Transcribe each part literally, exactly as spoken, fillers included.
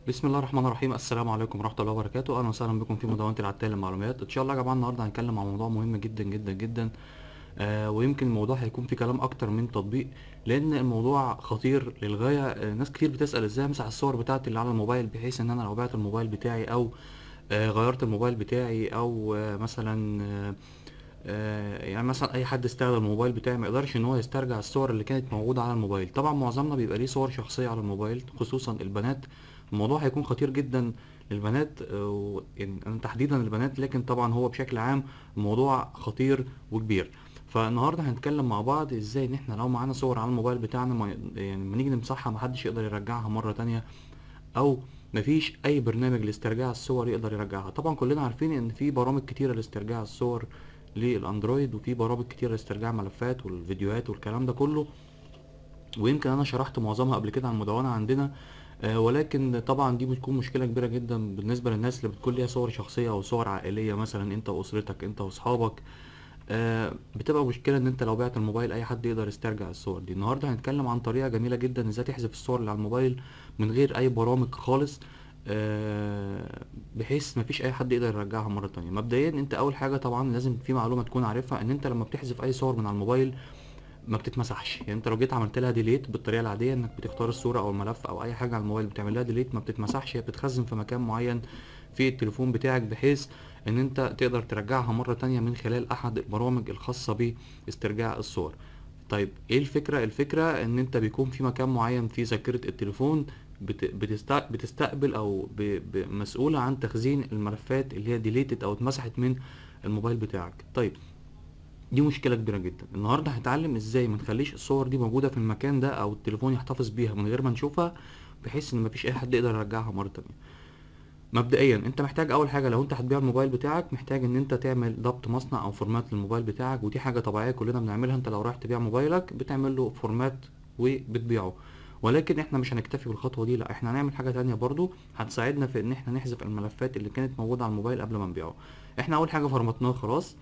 بسم الله الرحمن الرحيم. السلام عليكم ورحمة الله وبركاته. اهلا وسهلا بكم في مدونة العتال للمعلومات. ان شاء الله يا جماعة النهاردة هنتكلم عن موضوع مهم جدا جدا جدا. آه ويمكن الموضوع هيكون فيه كلام اكتر من تطبيق، لان الموضوع خطير للغاية. آه ناس كتير بتسأل ازاي امسح الصور بتاعتي اللي على الموبايل، بحيث ان انا لو بعت الموبايل بتاعي او آه غيرت الموبايل بتاعي او آه مثلا آه آه، يعني مثلا اي حد استخدم الموبايل بتاعي ما يقدرش ان هو يسترجع الصور اللي كانت موجوده على الموبايل. طبعا معظمنا بيبقى ليه صور شخصيه على الموبايل، خصوصا البنات. الموضوع هيكون خطير جدا للبنات، آه، و- يعني أنا تحديدا البنات، لكن طبعا هو بشكل عام الموضوع خطير وكبير. فالنهارده هنتكلم مع بعض ازاي ان احنا لو معانا صور على الموبايل بتاعنا ما يعني لما نيجي نمسحها محدش يقدر يرجعها مره تانية، او مفيش اي برنامج لاسترجاع الصور يقدر يرجعها. طبعا كلنا عارفين ان في برامج كتيرة لاسترجاع الصور للاندرويد، وفي برامج كتيرة لاسترجاع الملفات والفيديوهات والكلام ده كله، ويمكن انا شرحت معظمها قبل كده على المدونة عندنا. آه، ولكن طبعا دي بتكون مشكلة كبيرة جدا بالنسبة للناس اللي بتكون ليها صور شخصية او صور عائلية، مثلا انت واسرتك انت واصحابك. آه، بتبقى مشكلة ان انت لو بعت الموبايل اي حد يقدر يسترجع الصور دي. النهاردة هنتكلم عن طريقة جميلة جدا ازاي تحذف الصور اللي على الموبايل من غير اي برامج خالص، آه، بحيث مفيش اي حد يقدر يرجعها مرة تانية. مبدئيا انت اول حاجة طبعا لازم في معلومة تكون عارفها، ان انت لما بتحذف اي صور من على الموبايل ما بتتمسحش. يعني انت لو جيت عملت لها ديليت بالطريقه العاديه، انك بتختار الصوره او الملف او اي حاجه على الموبايل بتعمل لها ديليت، ما بتتمسحش، هي بتتخزن في مكان معين في التليفون بتاعك، بحيث ان انت تقدر ترجعها مره تانية من خلال احد البرامج الخاصه باسترجاع الصور. طيب ايه الفكره؟ الفكره ان انت بيكون في مكان معين في ذاكره التليفون بت- بتست- بتستقبل او ب- ب- مسؤوله عن تخزين الملفات اللي هي ديليتد او اتمسحت من الموبايل بتاعك. طيب دي مشكلة كبيرة جدا. النهاردة هنتعلم ازاي ما نخليش الصور دي موجودة في المكان ده او التليفون يحتفظ بيها من غير ما نشوفها، بحيث ان مفيش اي حد يقدر يرجعها مرة تانية. مبدئيا انت محتاج اول حاجة، لو انت هتبيع الموبايل بتاعك، محتاج ان انت تعمل ضبط مصنع او فورمات للموبايل بتاعك، ودي حاجة طبيعية كلنا بنعملها. انت لو رايح تبيع موبايلك بتعمل له فورمات وبتبيعه، ولكن احنا مش هنكتفي بالخطوة دي، لا احنا هنعمل حاجة تانية برضو هتساعدنا في ان احنا نحذف الملفات اللي كانت موجودة على الموبايل قبل ما نبيعه. احنا اول حاجة فرمتناه خلاص،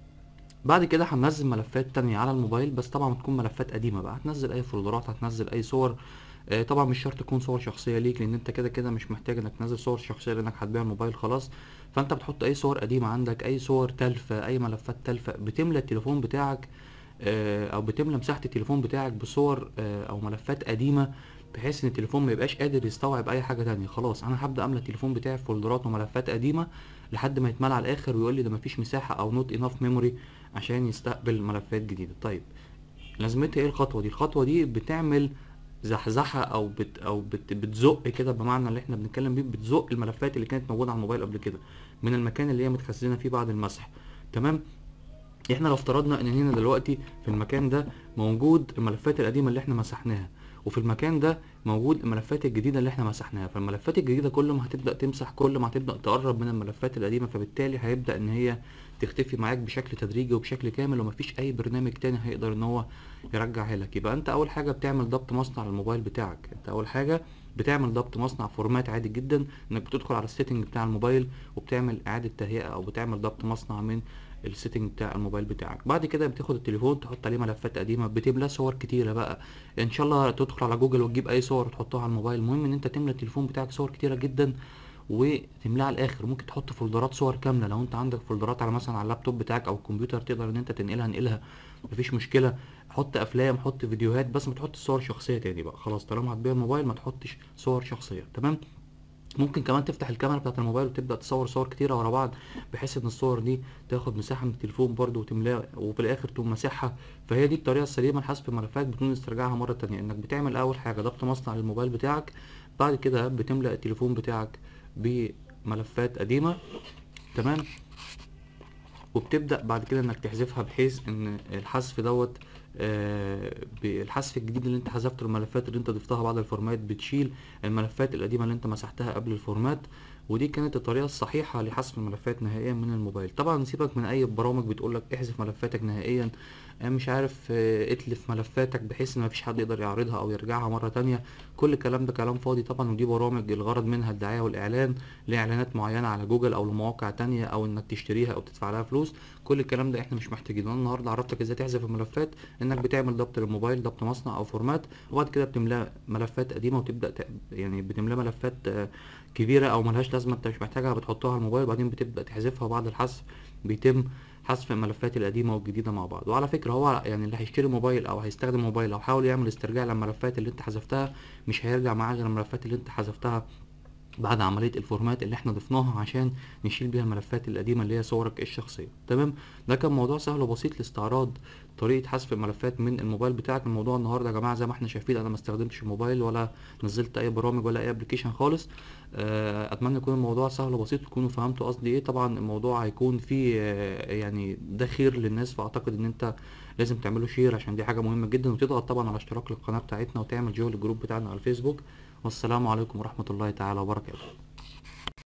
بعد كده هننزل ملفات تانية على الموبايل، بس طبعا تكون ملفات قديمة بقى. هتنزل اي فولدرات، هتنزل اي صور. آه، طبعا مش شرط تكون صور شخصية ليك، لان انت كده كده مش محتاج انك تنزل صور شخصية لانك هتبيع الموبايل خلاص. فانت بتحط اي صور قديمة عندك، اي صور تالفة، اي ملفات تالفة، بتملى التليفون بتاعك، آه، او بتملى مساحة التليفون بتاعك بصور آه، او ملفات قديمة، بحيث ان التليفون ما يبقاش قادر يستوعب اي حاجة تانية. خلاص انا هبدأ املى التليفون بتاعي فولدرات وملفات قديمة لحد ما يتملى على الاخر ويقول لي ده مفيش مساحة او نوت اناف ميموري عشان يستقبل ملفات جديدة. طيب لازمتها ايه الخطوة دي؟ الخطوة دي بتعمل زحزحة او بت او بت بتزق كده، بمعنى اللي احنا بنتكلم بيه، بتزق الملفات اللي كانت موجودة على الموبايل قبل كده من المكان اللي هي متخزنة فيه بعد المسح. تمام. احنا لو افترضنا ان هنا دلوقتي في المكان ده موجود الملفات القديمة اللي احنا مسحناها، وفي المكان ده موجود الملفات الجديدة اللي احنا مسحناها، فالملفات الجديدة كل ما هتبدأ تمسح كل ما هتبدأ تقرب من الملفات القديمة، فبالتالي هيبدأ ان هي تختفي معاك بشكل تدريجي وبشكل كامل، ومفيش اي برنامج تاني هيقدر ان هو يرجعها لك. يبقى انت اول حاجة بتعمل ضبط مصنع للموبايل بتاعك. انت اول حاجة بتعمل ضبط مصنع فورمات عادي جدا، انك بتدخل على السيتنج بتاع الموبايل وبتعمل اعادة تهيئة او بتعمل ضبط مصنع من السيتنج بتاع الموبايل بتاعك. بعد كده بتاخد التليفون تحط عليه ملفات قديمه، بتملاه صور كتيره بقى. ان شاء الله تدخل على جوجل وتجيب اي صور وتحطها على الموبايل. المهم ان انت تملى التليفون بتاعك صور كتيره جدا وتملاه على الاخر. ممكن تحط فولدرات صور كامله، لو انت عندك فولدرات على مثلا على اللابتوب بتاعك او الكمبيوتر تقدر ان انت تنقلها انقلها، مفيش مشكله. حط افلام، حط فيديوهات، بس ما تحطش صور شخصيه تاني بقى. خلاص طالما هتبيع الموبايل ما تحطش صور شخصيه. تمام. ممكن كمان تفتح الكاميرا بتاعت الموبايل وتبدأ تصور صور كتيرة ورا بعض، بحيث ان الصور دي تاخد مساحة من التليفون برضو وتملاه، وفي الاخر تقوم مسحها. فهي دي الطريقة السليمة لحذف الملفات بدون استرجاعها مرة تانية، انك بتعمل اول حاجة ضبط مصنع للموبايل بتاعك، بعد كده بتملأ التليفون بتاعك بملفات قديمة. تمام. وبتبدأ بعد كده انك تحذفها، بحيث ان الحذف دوت آه، بالحذف الجديد اللي انت حذفته الملفات اللي انت ضفتها بعد الفورمات، بتشيل الملفات القديمة اللي انت مسحتها قبل الفورمات، ودي كانت الطريقة الصحيحة لحذف الملفات نهائيا من الموبايل. طبعا سيبك من اي برامج بتقولك احذف ملفاتك نهائيا، آه، مش عارف، آه، اتلف ملفاتك بحيث ان مفيش حد يقدر يعرضها او يرجعها مرة تانية. كل الكلام ده كلام فاضي طبعا، ودي برامج الغرض منها الدعاية والاعلان لاعلانات معينة على جوجل او لمواقع تانية، او انك تشتريها او تدفع لها فلوس. كل الكلام ده احنا مش محتاجينه. انا النهارده عرفتك ازاي تحذف الملفات، انك بتعمل ضبط للموبايل، ضبط مصنع او فورمات، وبعد كده بتملاه ملفات قديمة وتبدأ ت... يعني بتملاه ملفات آه، كبيرة او ملهاش لازمة انت مش محتاجها، بتحطها على الموبايل وبعدين بتبدأ تحذفها. وبعد الحذف بيتم حذف الملفات القديمة والجديدة مع بعض. وعلى فكرة هو يعني اللي هيشتري موبايل او هيستخدم موبايل او حاول يعمل استرجاع للملفات اللي انت حذفتها، مش هيرجع معاه غير الملفات اللي انت حذفتها بعد عملية الفورمات اللي احنا ضفناها عشان نشيل بيها الملفات القديمة اللي هي صورك الشخصية. تمام. ده كان موضوع سهل وبسيط لاستعراض طريقة حذف الملفات من الموبايل بتاعك. الموضوع النهاردة يا جماعة زي ما احنا شايفين انا ما استخدمتش الموبايل ولا نزلت اي برامج ولا اي ابلكيشن خالص. آه، اتمنى يكون الموضوع سهل وبسيط وتكونوا فهمتوا قصدي ايه. طبعا الموضوع هيكون فيه آه، يعني ده خير للناس، فاعتقد ان انت لازم تعملوا شير عشان دي حاجة مهمة جدا، وتضغط طبعا على اشتراك للقناة بتاعتنا وتعمل جوين الجروب بتاعنا على الفيسبوك. والسلام عليكم ورحمة الله تعالى وبركاته.